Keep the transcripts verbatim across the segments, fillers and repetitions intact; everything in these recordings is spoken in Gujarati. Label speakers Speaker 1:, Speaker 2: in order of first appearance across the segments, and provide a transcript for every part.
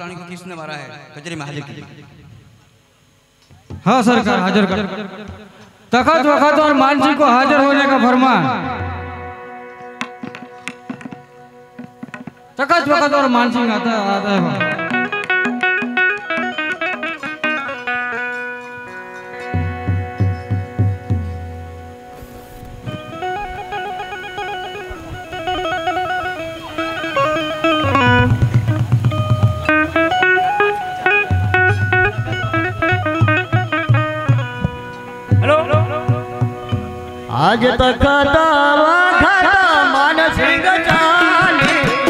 Speaker 1: प्राणी को किसने मारा है? कचहरी में हाजिर कीजिए।
Speaker 2: हाँ सरकार, हाजिर कर। तखत वखत और मानसी को हाजिर होने का फरमान। तखत वखत और मानसी आता आता है।
Speaker 3: आज तक दावा खाता मान सिंह चाली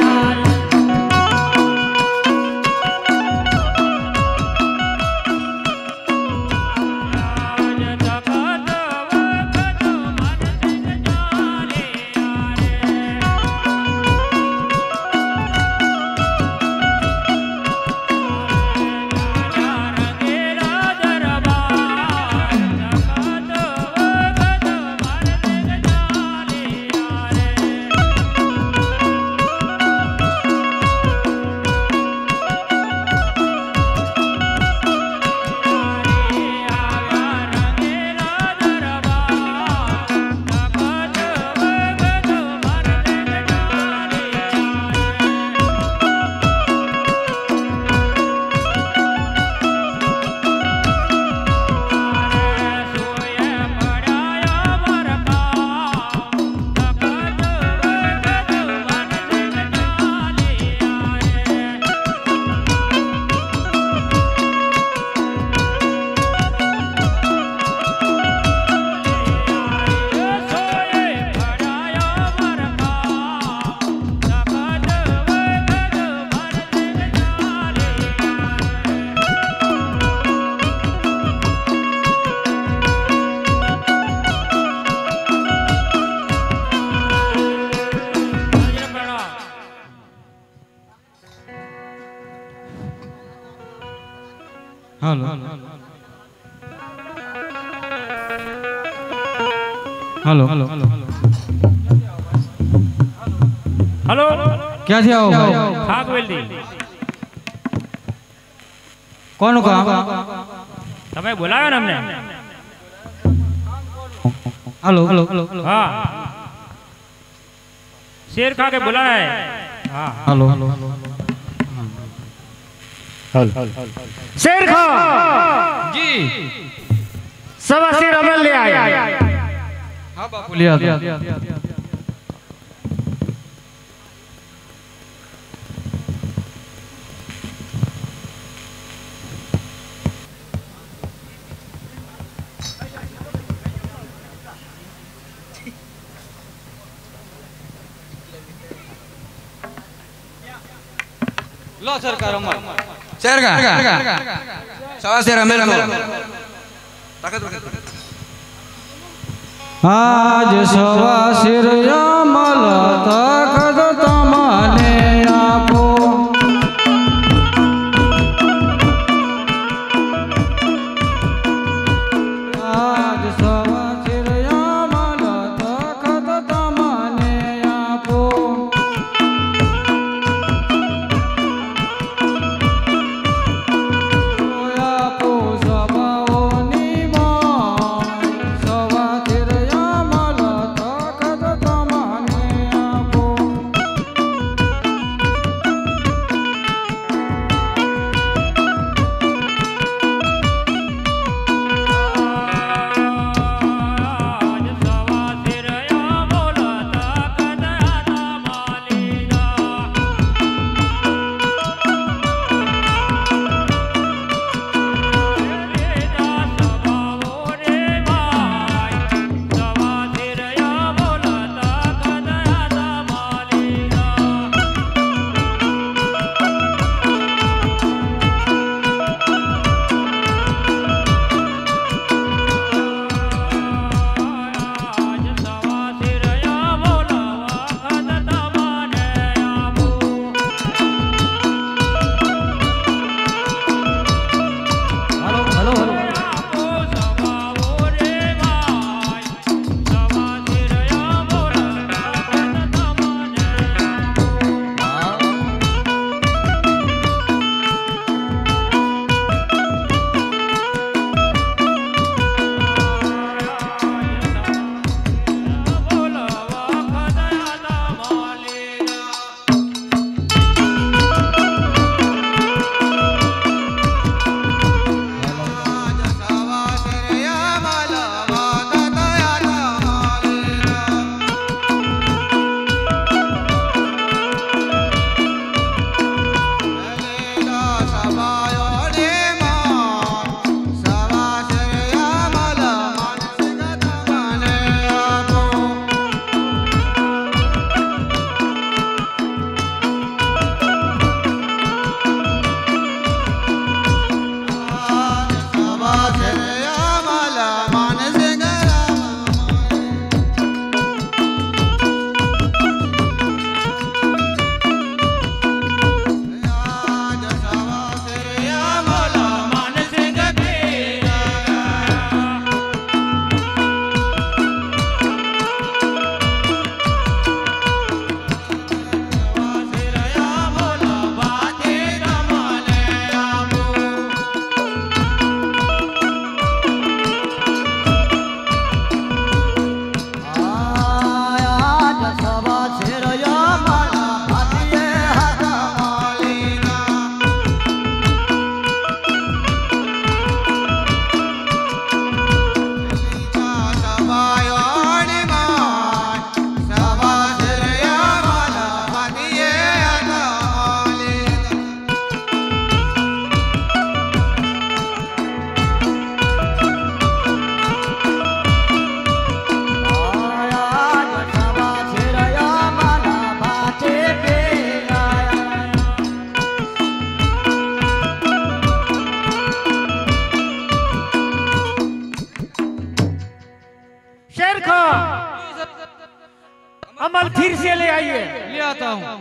Speaker 2: हेलो हेलो हेलो
Speaker 4: हेलो
Speaker 2: क्या थी आओ भाई?
Speaker 4: खाक वेल्दी
Speaker 2: कौन का?
Speaker 4: તમે બોલાયો ને અમને?
Speaker 2: हेलो हेलो
Speaker 4: हाँ शेर खा के बुलाया है। हाँ
Speaker 2: हेलो
Speaker 3: शेर खा
Speaker 2: जी
Speaker 3: सवा शेर अमल ले आया।
Speaker 2: हाँ बापू लिया था। लो सरकार अमल
Speaker 1: शेर का सवा शेर अमल अमल ताकत
Speaker 2: आज सवा शेर अमल ताकत तमने आपो आज सवा शेर अमल ताकत तमने आपो सवा शेर अमल ताकत तमने
Speaker 3: ले आइए।
Speaker 2: ले आता हूँ।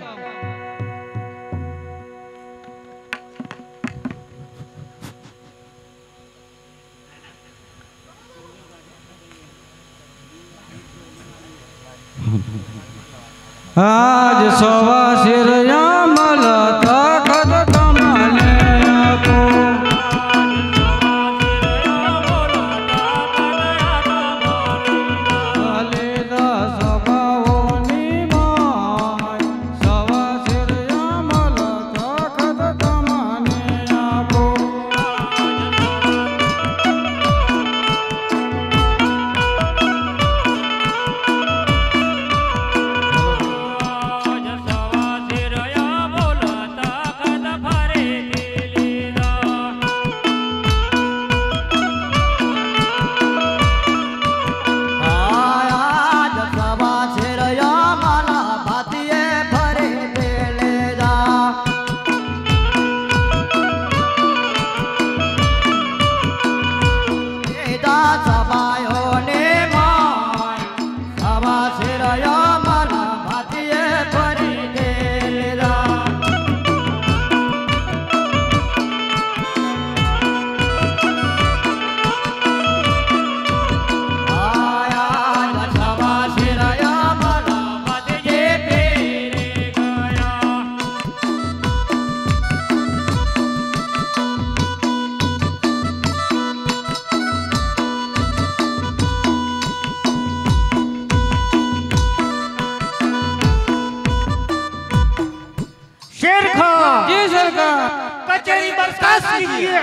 Speaker 2: आज सवा सिर यामल तखत कमले को ललिता सभाओनी माय सवा सिर यामल तखत कमले को
Speaker 3: शेर खान
Speaker 2: जी सरकार।
Speaker 3: कचहरी बर्खास्त कीजिए।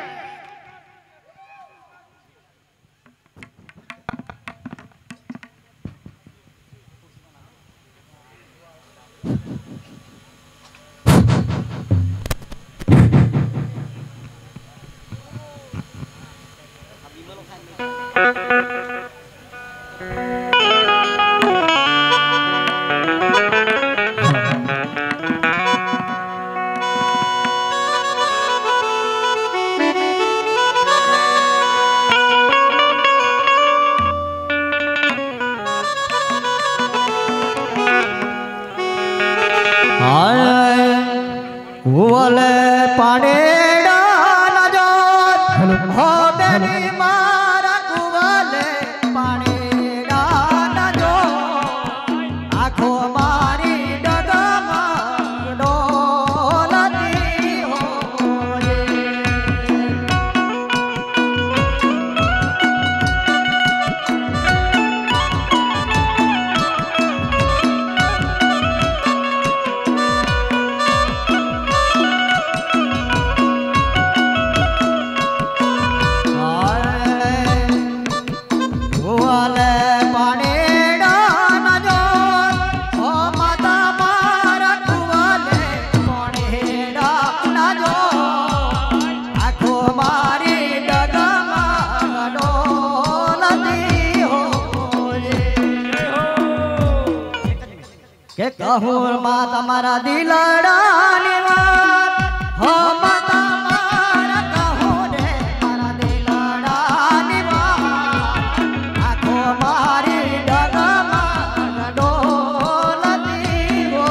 Speaker 5: कुवले पानेड़ा नजर हो बेनी मारा कुवले पानेड़ा नजर आँखों मारी डगमा डोलती हो के कहूँ माँ तुम्हारा दिलड़ा निवार हो माँ तुम्हारा कहूँ रे मारा दिलड़ा निवार आँखों मारी डगमा डोलती हो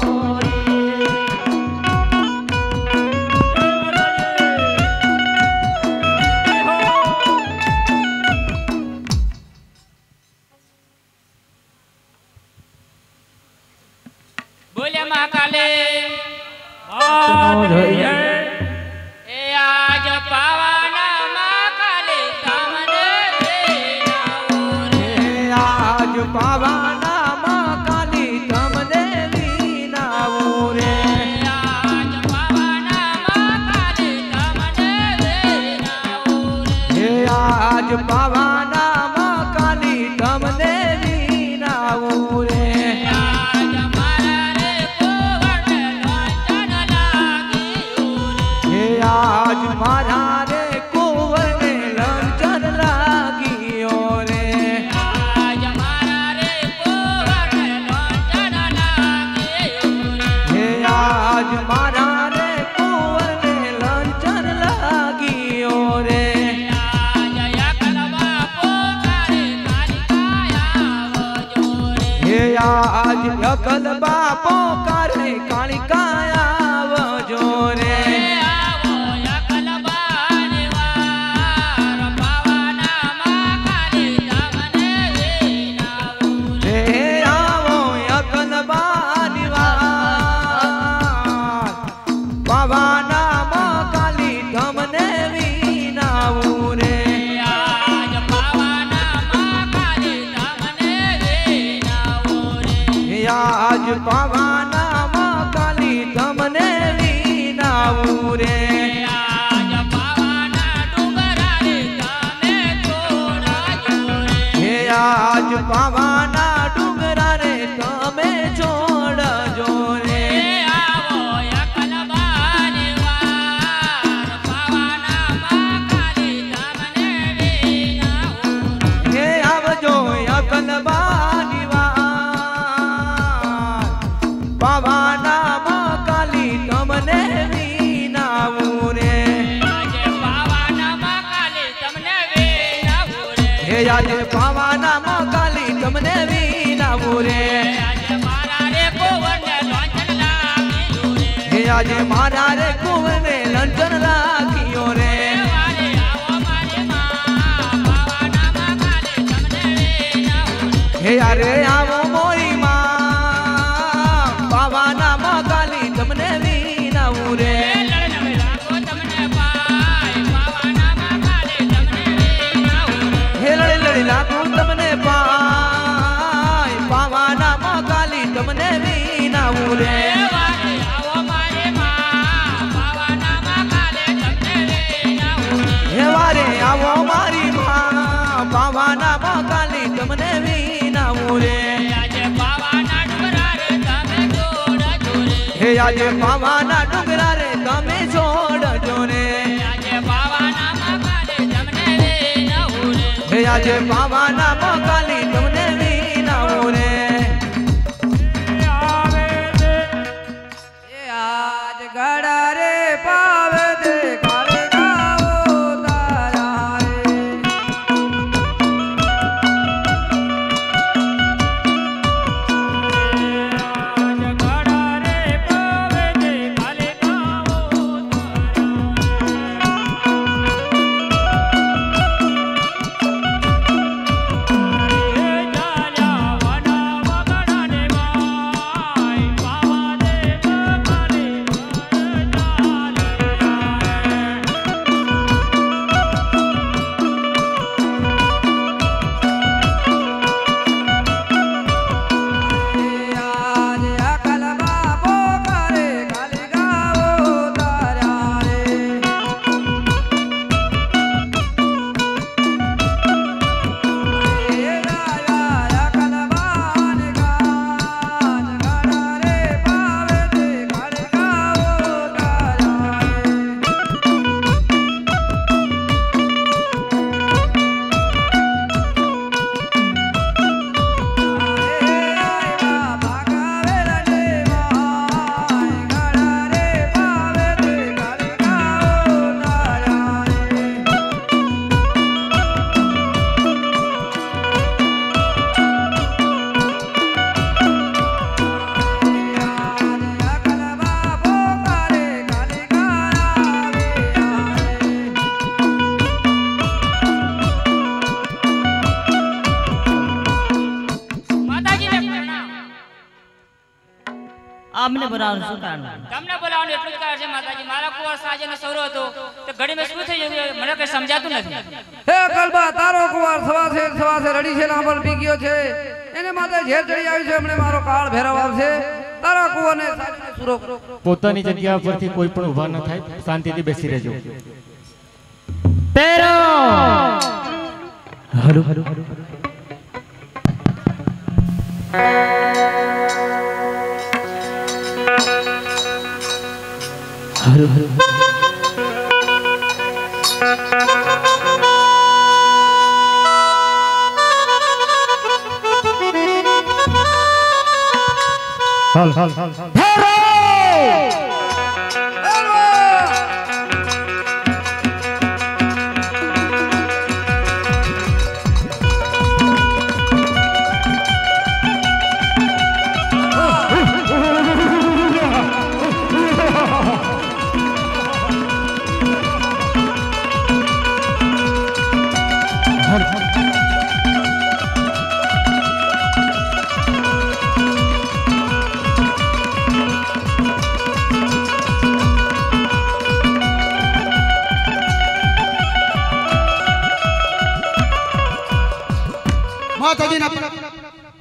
Speaker 6: बोले महाकाले
Speaker 4: बात है
Speaker 6: ए आज पावाना महाकाले तमने देना रे
Speaker 2: आज पावाना माँ काली तमने वीणाओ रे
Speaker 6: आज पावाना महाकाले तमने देना रे
Speaker 2: आज पावाना माँ काली तमने वीणाओ रे
Speaker 6: आज मारा रे कोवण लोचन लागी
Speaker 7: અકલ બાપો કરે કાળિકા આવજો રે
Speaker 6: આવો અકલ બાની વાર પાવાના માં કાલી તમને વિનાવું
Speaker 7: રે આવો અકલ બાની વાર પાવાના માં કાલી તમને વિનાવું રે
Speaker 6: આજ પાવાના માં કાલી તમને વિનાવું રે
Speaker 7: આજ પાવાના માં કાલી તમને વિનાવું રે
Speaker 6: આજ પાવાના ડુંગરા રે તમે છોડાજો રે
Speaker 7: હે આજ પાવાના ડુંગરા રે તમે છોડજો રે
Speaker 6: આવો અકલ બાની વાર પાવાના માં કાલી તમને વિનાવું
Speaker 7: હે આવજો અકલ બાની વાર પાવાના માં કાલી તમને વિનાવું રે
Speaker 6: આજે પાવાના માં કાલી તમને વિનાવું રે
Speaker 7: હે આજે પાવાના માં કાલી તમને વિનાવું રે
Speaker 6: આજે મારા રે કોવરને લોંચન લાગ્યું રે
Speaker 7: હે આજે મારા રે કુંવરને લંચન રાખ્યો રે
Speaker 6: વારે આવો મારી માં પાવાના માં કાલી તમને વિનાવું રે
Speaker 7: હે અરે આવો મોરી માં પાવાના માં કાલી તમને વિનાવું રે
Speaker 6: લડન લાગો તમને પાય પાવાના માં કાલી તમને વિનાવું રે
Speaker 7: હે લડી લડી લાગું તમને પાય પાવાના માં કાલી તમને વિનાવું રે
Speaker 6: વારે આવો મારી માં પાવાના માં કાલી તમને વિનાવું રે
Speaker 7: હે વારે આવો મારી માં પાવાના માં કાલી તમને વિનાવું રે
Speaker 6: આજે પાવાના ડુંગરા રે તમે છોડજો રે
Speaker 7: હે આજે પાવાના ડુંગરા રે તમે છોડજો રે
Speaker 6: આજે પાવાના માં કાલી તમને વિનાવું રે
Speaker 7: હે આજે પાવાના માં કાલી તમને વિનાવું રે
Speaker 2: એ આજ ગડા રે પાવે દે કાળિકાઓ તારા રે આજ અકલ બાપો કરે કાળિકાઓ તારા રે એ રાજા અકલ બાન ગાન ગડા રે પાવે દે કાળિકાઓ તારા રે
Speaker 6: માતાજીને પ્રણામ
Speaker 5: અમને બોલાવો શું કારણ
Speaker 6: તમને બોલાવવાનું એટલું જ કારણ છે માતાજી મારા કુંવર સાજનો સૌરો હતો તો ઘડી મેં શું થઈ ગયું મને કઈ સમજાતું નથી
Speaker 2: હે કલબા તારો કુંવર સવાસે સવાસે રડી છે લાંબળ પી ગયો છે એને માથે ઝેર ચડી આવ્યું છે હમણે મારો કાળ ભેરવ આવશે તારા કુંવરને સાજીને સુરો કરો
Speaker 3: પોતાની જગ્યા પરથી કોઈ પણ ઊભા ન થાય શાંતિથી બેસી રહેજો પેરો હરુ હરુ હરુ હરુ હાલ હાલ હાલ ફેરો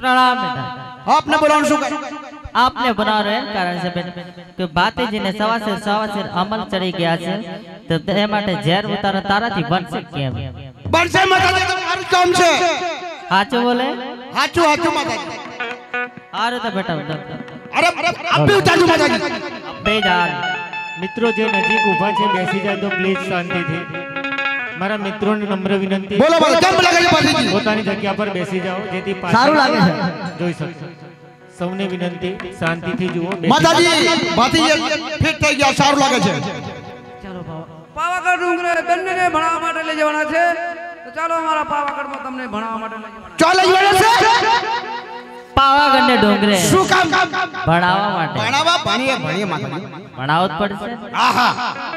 Speaker 5: प्रणाम बेटा।
Speaker 8: आपने बोला શું કરે
Speaker 5: आपने बना रहे हैं कारण से बेन કે ભાતીજી ને સવાસેર સવાસેર અમલ ચડી ગયા છે તો તે માટે ઝેર ઉતાર તારાથી બનશે કેમ?
Speaker 8: બનશે માતાજી તો મારું કામ છે
Speaker 5: સાચું બોલે?
Speaker 8: સાચું સાચું માતાજી
Speaker 5: હારું તો બેટા
Speaker 8: અરે આપી ઉતારજો માતાજી
Speaker 5: બે જાર
Speaker 3: મિત્રો જે નજીક ઊભા છે બેસી જાય તો પ્લીઝ શાંતિથી મારા મિત્રોને નમ્ર વિનંતી
Speaker 8: બોલો બોલો કેમ લાગે છે માતાજી
Speaker 3: પોતાની જગ્યા પર બેસી જાઓ જેથી
Speaker 5: સારું લાગે છે
Speaker 3: જોઈ શકશો સૌને વિનંતી શાંતિથી જુઓ
Speaker 8: માતાજી ભાતીજી ફિટ થઈ ગયા સારું લાગે છે
Speaker 2: ચાલો પાવાગઢ ડુંગરે બંનેને ભણાવવા માટે લઈ જવાના છે તો ચાલો અમારા પાવાગઢમાં તમને ભણાવવા માટે લઈ જવાના
Speaker 8: ચાલ લઈ જવાના છે
Speaker 5: પાવાગઢ ને ડુંગરે
Speaker 8: શું કામ
Speaker 5: ભણાવવા માટે
Speaker 8: ભણાવવા ભણીએ ભણીએ માતાજી
Speaker 5: ભણાવવું જ પડશે
Speaker 8: આહા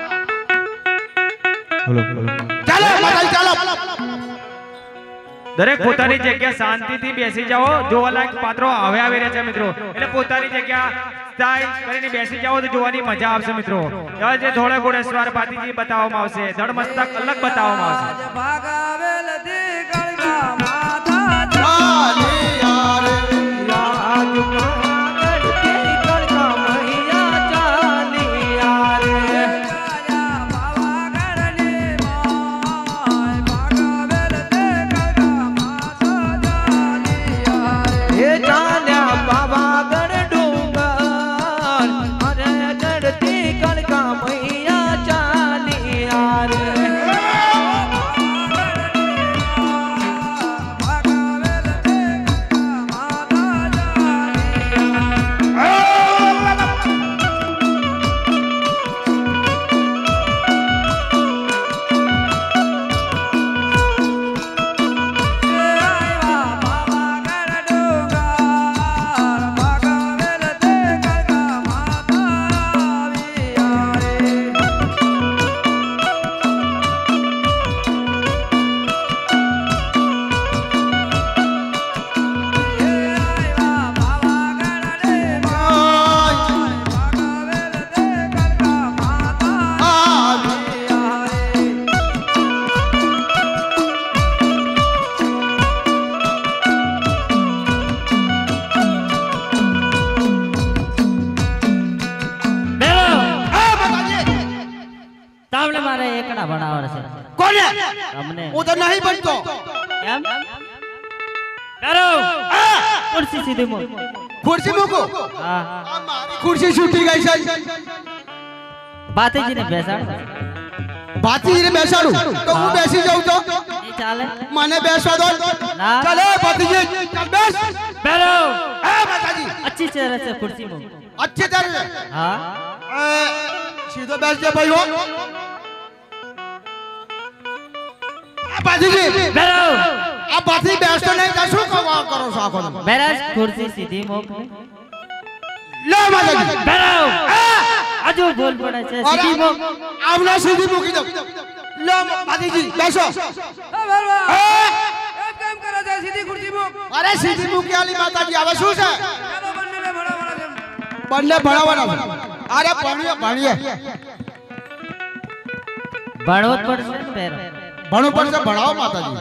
Speaker 3: બોલો બોલો
Speaker 8: ચાલો માતાજી ચાલો
Speaker 4: દરેક પોતાની જગ્યા શાંતિથી બેસી જાઓ જોવાલાયક પાત્રો હવે આવી રહ્યા છે મિત્રો એટલે પોતાની જગ્યા સ્થાયી કરીને બેસી જાઓ તો જોવાની મજા આવશે મિત્રો જે થોડે ઘોડેશ્વર ભાતીજી બતાવવામાં આવશે ધડ મસ્તક અલગ બતાવવામાં આવશે
Speaker 2: આજ ભાગાવેલ દી ગળગા માથા
Speaker 8: ચાલી યાર
Speaker 7: રાજ માગડતી કળકા મૈયા ચાલી યારે
Speaker 2: ગાયા પાવાગઢની માય ભાગાવેલ દી ગળગા માથા ચાલી યારે
Speaker 7: એ ચાલ્યા પાવાગઢ ડુંગર અરે ચડતી કળકા મૈયા ચાલી યારે
Speaker 5: તાવલે મારે એકડા ભણાવવા છે
Speaker 8: કોને
Speaker 5: અમને
Speaker 8: હું તો નહીં બનતો
Speaker 5: એમ કરો ખુરશી સીધી મૂક
Speaker 8: ખુરશી મૂકો
Speaker 5: હા
Speaker 8: આ મારી ખુરશી છૂટી ગઈ છે
Speaker 5: ભાતીજીને બેસાડ
Speaker 8: ભાતીજીને બેસાડું તો હું બેસી જાઉં તો
Speaker 5: એ ચાલે
Speaker 8: મને બેસવા દો
Speaker 5: ના
Speaker 8: ચાલે ભાતીજી ચાલ બેસ
Speaker 5: બેરો
Speaker 8: એ માતાજી
Speaker 5: अच्छी तरह से कुर्सी में
Speaker 8: अच्छे तरह से
Speaker 5: हाँ
Speaker 8: ए, सीधो बैठ जा भाई हो आ भातीजी
Speaker 5: बेरो
Speaker 8: आ भाती बैठो नहीं तो શું કરવા કરો છો આખો તમે
Speaker 5: बेरा कुर्सी सीधी मोक
Speaker 8: લે માતાજી
Speaker 5: बेरो अजू बोल पड़े છે सीधी मोक
Speaker 8: આવના સીધી મૂકી દો લે ભાતીજી બેસો
Speaker 2: એ ભરવા એમ કેમ કરે છે સીધી ખુરશી મૂક
Speaker 8: અરે સીધી મૂકી આલી માતાજી હવે શું છે
Speaker 2: ચાલો બંનેને ભણાવવાના છે
Speaker 8: બંને ભણાવવાના છે અરે ભણીએ ભણીએ
Speaker 5: ભણવો જ પડશે ને બેરો
Speaker 8: ભણવું પડશે ભણાવો માતાજી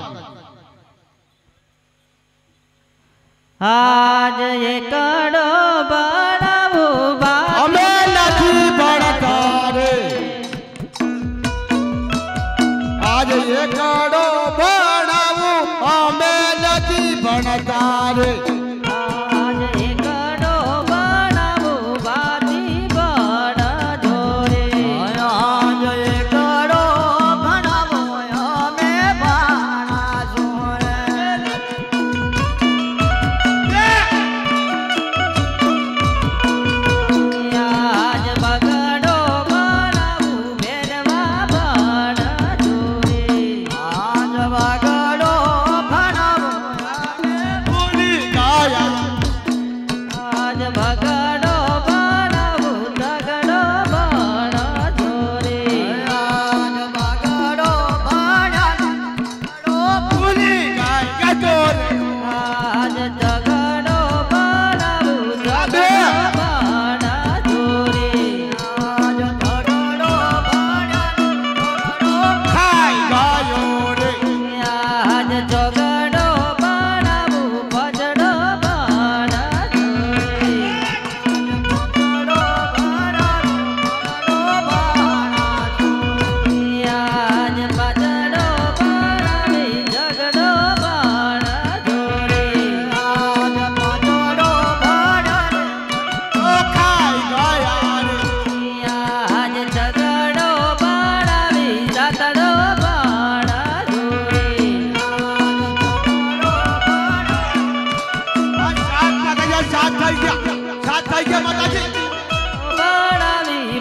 Speaker 5: આજ એકડો બનાવો બા
Speaker 8: અમે નથી ભણતા રે આજ એકડો ભણાવું અમે નથી ભણતા રે
Speaker 5: આજ એકડો બનાવો બાજી બળ જોરે આજ એકડો ભણાવો અમે બાણા જોરે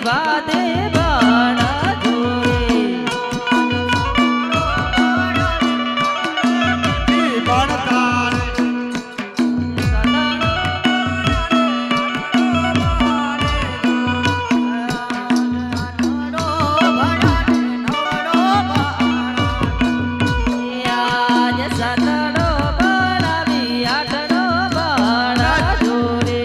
Speaker 5: બાદે બાણા જોડે આજ સતડો બનાવી આઠડો બાણા જોડે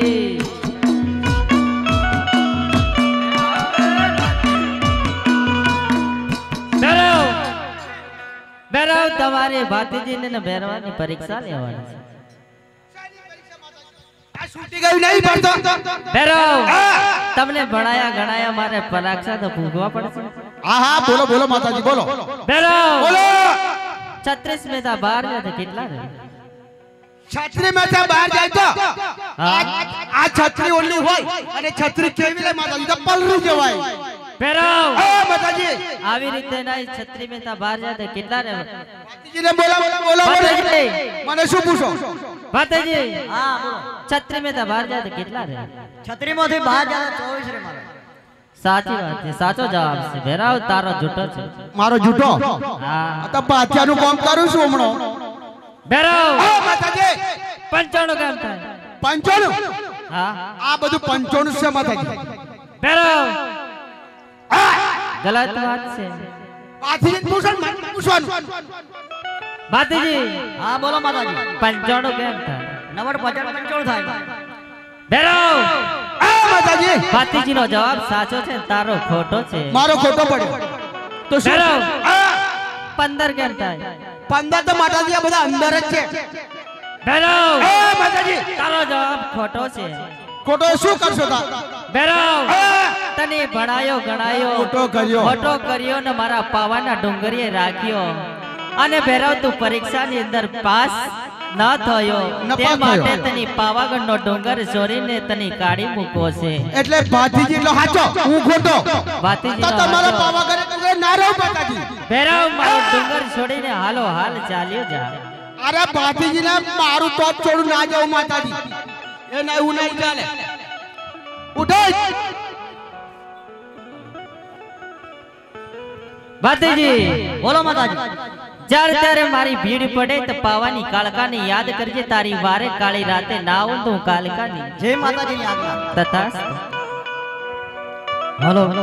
Speaker 5: બેરવ બેરવ તમારી ભાતીજીને ને બેરવાની પરીક્ષા લેવાની છે
Speaker 8: આ છૂટી ગયું નહીં પડતો
Speaker 5: બેરવ તમને ભણાયા ગણાયા મારે પરીક્ષા તો ભૂગવા પડશે
Speaker 8: હા હા બોલો બોલો માતાજી બોલો
Speaker 5: બેરવ
Speaker 8: બોલો
Speaker 5: છત્રીસ में था बाहर गया था कितना रे
Speaker 8: છત્રી માં બહાર જાય તો
Speaker 5: हाँ
Speaker 8: આ છત્રી ઓલી હોય અને છત્રી કેવી લે માતાજી તો પલરું જવાય
Speaker 5: બેરવ
Speaker 8: એ માતાજી
Speaker 5: આવી રીતે નહીં છત્રી में था बाहर गया था कितना रे
Speaker 8: માતાજીને બોલો બોલો બોલો
Speaker 5: માતાજી
Speaker 8: મને શું પૂછો
Speaker 5: માતાજી હા બોલો છત્રી में था बाहર गया था कितना रे
Speaker 7: છત્રી માંથી બહાર જાય ચોવીસ રે મારે
Speaker 5: સાચી વાત છે સાચો જવાબ છે બેરાવ તારો જૂઠો છે
Speaker 8: મારો જૂઠો
Speaker 5: હા
Speaker 8: આ તો પાથિયાનું કામ કરું છું હમણો
Speaker 5: બેરાવ
Speaker 8: એ માતાજી
Speaker 5: પંચાણું કેમ થાય
Speaker 8: પંચાણું
Speaker 5: હા
Speaker 8: આ બધું પંચાણું છે માતાજી
Speaker 5: બેરાવ ગલત વાત છે
Speaker 8: પાથીને પૂછો ને મને પૂછવાનું
Speaker 5: માતાજી
Speaker 7: હા બોલો માતાજી
Speaker 5: પંચાણું કેમ થાય
Speaker 7: નવડ પંચાણું પંચાણું થાય
Speaker 5: બેરાવ
Speaker 8: એ માતાજી
Speaker 5: ભાતીજી નો જવાબ સાચો છે તારો ખોટો છે
Speaker 8: મારો ખોટો પડ્યો તો શું
Speaker 5: બેરાવ
Speaker 8: આ,
Speaker 5: પંદર કેમ થાય
Speaker 8: પંદર તો માતાજી આ બધા અંદર જ છે
Speaker 5: બેરાવ
Speaker 8: એ માતાજી
Speaker 5: તારો જવાબ ખોટો છે
Speaker 8: ખોટો શું કરશો તા
Speaker 5: બેરાવ
Speaker 8: એ,
Speaker 5: તને ભણાયો ગણાયો
Speaker 8: ખોટો કર્યો.
Speaker 5: ખોટો કર્યો ને મારા પાવાના ડુંગરીએ રાખ્યો અને ભેરવ તું પરીક્ષાની અંદર પાસ ન થયો
Speaker 8: ન
Speaker 5: તે
Speaker 8: પાસ
Speaker 5: માટે
Speaker 8: થયો.
Speaker 5: તની પાવાગઢનો ડુંગર ચોરીને તની કાઢી મૂકવો છે
Speaker 8: એટલે ભાતીજી નો હાચો હું ખોટો
Speaker 5: ભાતીજીનો
Speaker 8: તો તમારા
Speaker 5: હાચો.
Speaker 8: પાવાગઢે તમે ના રહો માતાજી
Speaker 5: ભેરવ મારો ડુંગર છોડીને હાલો હાલ ચાલ્યો જા
Speaker 8: અરે ભાતીજી ને મારું ટોપ છોડું ના જાઉં માતાજી એ ના હું નહીં ચાલે ઉઠો
Speaker 5: ભાતીજી
Speaker 7: બોલો માતાજી
Speaker 5: જ્યારે ત્યારે મારી ભીડ પડે તો પાવાની કાળકાની યાદ કરજે તારી વારે કાળી રાતે ના આવું તો હું કાળકાની
Speaker 7: જય માતાજીની આજ્ઞા
Speaker 5: તથાસ્તુ હલો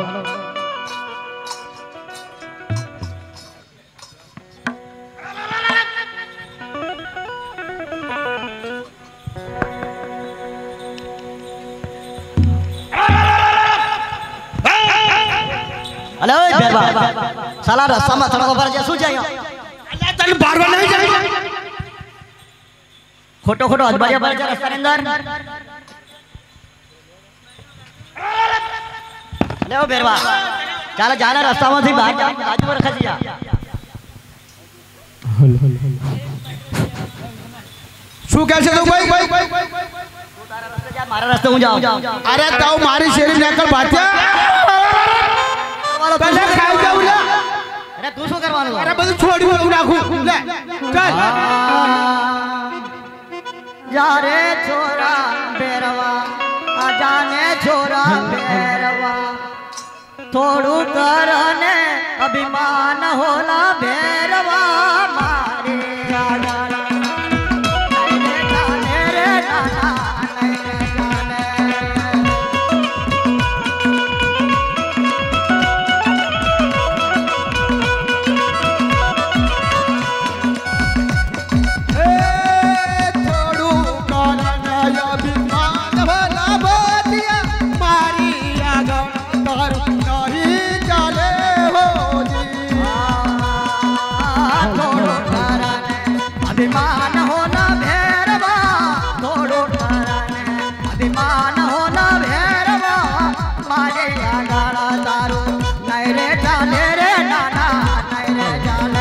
Speaker 7: અલે ઓય બેરવા સાલા રસ્તામાં સડકો પર જે શું છે અહીંયા
Speaker 8: અલ્યા તને બારવા નહીં જાય
Speaker 7: ખોટો ખોટો અજબારિયા પર છે રસ્તાની અંદર અલે ઓ બેરવા ચાલે જાને રસ્તામાંથી બહાર જા બાજુ પર ખસી જા
Speaker 8: શું કહે છે તું ભાઈ
Speaker 7: મારા રસ્તે હું જાઉં
Speaker 8: અરે તાવ મારી શેરી નેકળ ભાત્યા તને ખાઈ જાઉં લે
Speaker 7: અરે તું શું કરવાનું
Speaker 8: અરે બધું છોડી હું નાખું લે ચાલ
Speaker 7: જારે છોરા બેરવા આ જાને છોરા બેરવા થોડું કરને અભિમાન હોલા બેરવા મારે જાના નૈને જાને રે નાના નૈને જાને अभिमान होना भैरवा थोड़ो ताराने अभिमान होना भैरवा मारे आगाड़ा तारो नहीं रे जाने रे नाना नहीं रे जाने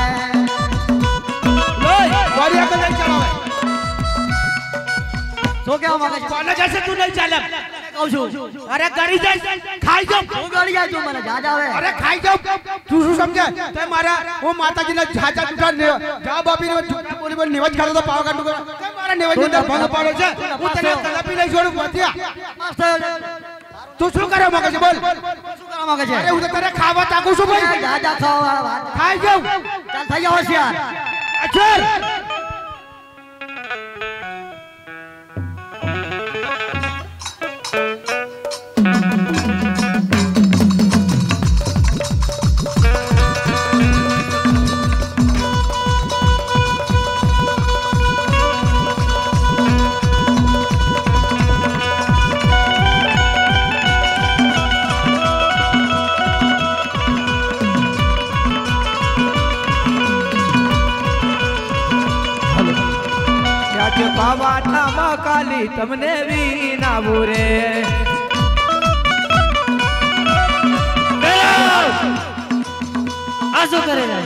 Speaker 7: तो क्या मांगे
Speaker 8: કોને જશે તું નહીં ચાલે
Speaker 7: કહું છું
Speaker 8: અરે કરી જાય ખાઈ જાઉં
Speaker 7: તું ગળી જાય તું મને જા જાવે
Speaker 8: અરે ખાઈ જાઉં તું શું સમજે તે મારા હું માતાજીના ઝાઝા જુઠા જવાબ આપીને જુઠા બોલી બોલી નિવાજ ખાતો તો પાવાગઢ નું તે મારા નિવાજ ની અંદર ભંગ પાડે છે હું તને કલાપી નહીં છોડું મતિયા તું શું કરે મગજ બોલ
Speaker 7: શું માંગે છે
Speaker 8: અરે હું તો તને ખાવા તાકું છું ભાઈ
Speaker 7: જા જા ખાવા વાત
Speaker 8: ખાઈ જાઉં
Speaker 7: ચાલ થઈ જાવ હોશિયાર
Speaker 8: અચર
Speaker 7: પાવાના કાલી તમને વિનાવું રે
Speaker 5: આ શું કરે છે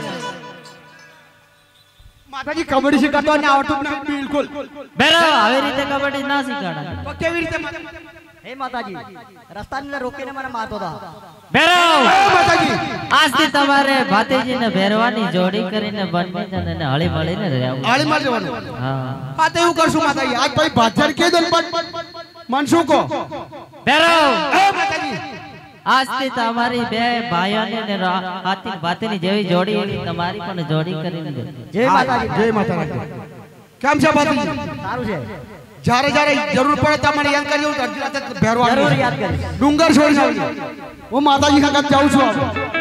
Speaker 8: માતાજી કબડ્ડી શીખતો ને આવડતું ના બિલકુલ
Speaker 5: બેરો આવી રીતે કબડ્ડી ના શીખવાડે
Speaker 8: તો કેવી રીતે
Speaker 7: હે માતાજી રસ્તાને રોકીને મને મારતો હતા
Speaker 5: બેરો
Speaker 8: માતાજી
Speaker 5: આજથી તમારે ભાતીજીને ભેરવાની જોડી કરીને બંને જણને હળી મળીને રહેવું
Speaker 8: આળી માં જવાનું
Speaker 5: હા
Speaker 8: હા તો એવું કરશું માતાજી આજ ભાઈ ભાજર કે દો પણ મનસું કો
Speaker 5: બેરો
Speaker 8: એ માતાજી
Speaker 5: આજથી તમારી બે ભાઈઓની ને હાથી ભાતીની જેવી જોડી એવી તમારી પણ જોડી કરીને દે
Speaker 7: જય માતાજી
Speaker 8: જય માતાજી કેમ છે માતાજી
Speaker 7: સારું છે
Speaker 8: જ્યારે જ્યારે જરૂર પડે તમને યાદ કરજો અડધી રાતે ભેરવા
Speaker 7: જરૂર યાદ કરીશ
Speaker 8: ડુંગર છોડી જાવ હું માતાજી ખાતે જાઉં છું